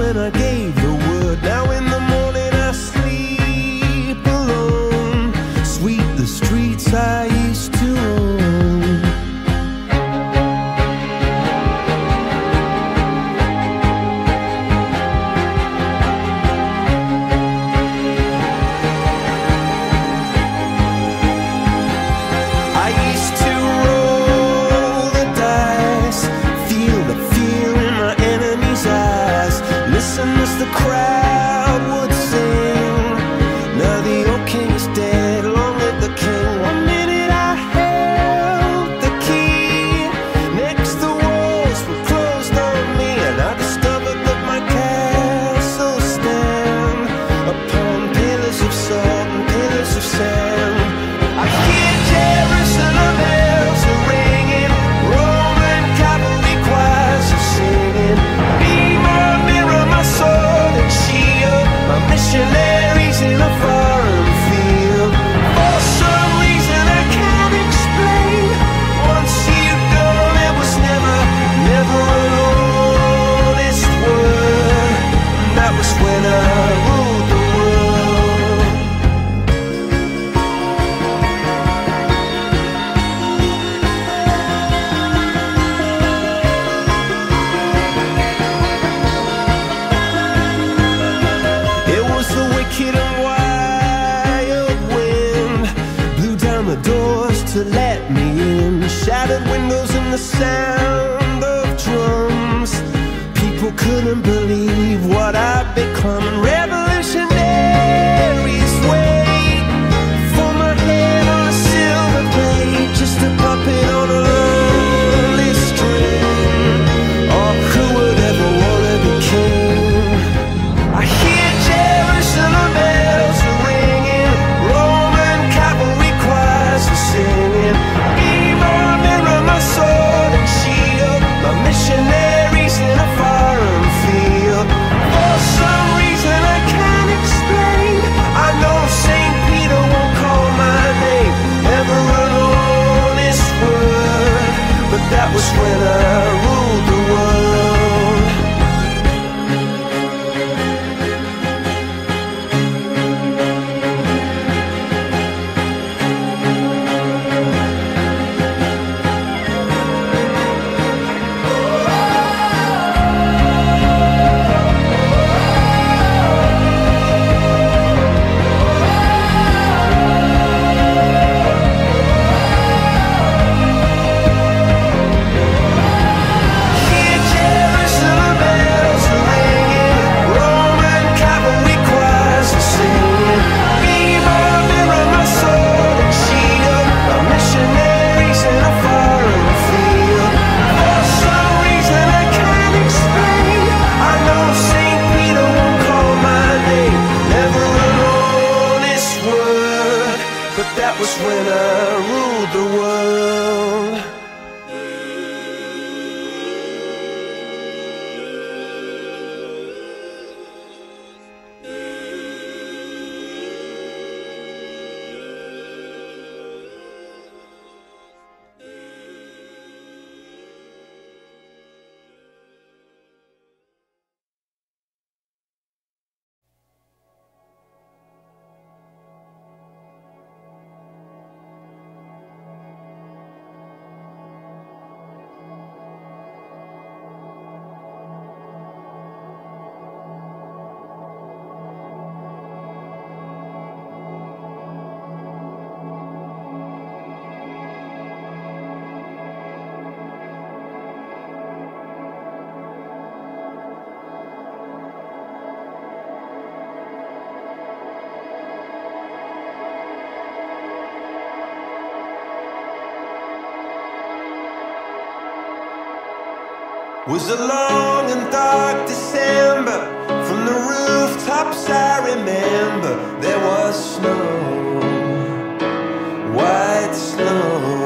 when I gave the word. Now in the morning I sleep alone. Sweep the streets I used to own. I used to roll the dice, feel the fear in my enemy's eyes, listen as the crowd would sing. Now the old king is dead, long live the king. One minute I held the key, next the walls were closed on me, and I discovered that my castle stand upon pillars of salt and pillars of sand. I hear Jerusalem bells are ringing, Roman cavalry choirs are singing. Be my mirror, my sword and shield, my missionaries in a foreign field. For some reason I can't explain, once you've done it was never, never an honest word. And that was when I ruled the world. It was the wicked and wild wind, blew down the doors to let me in, shattered windows and the sound of drums. People couldn't believe what I'd become. Revolutionaries wait for my head on a silver plate, just a puppet on a lonely string. Oh, who would ever wanna be king? I hear Jerusalem bells are ringing, Roman cavalry choirs are singing. Be my mirror, my sword and shield, my missionaries in a foreign field. For some reason I can't explain, I know St. Peter won't call my name, never an honest word. But that was when I ruled the world. Hear Jerusalem bells are ringing, Roman cavalry choirs are singing. Be my mirror, my sword and shield, my missionaries in a foreign field. For some reason I can't explain, I know St. Peter won't call my name, never an honest word. But that was when I ruled the world. Was a long and dark December. From the rooftops I remember there was snow, white snow.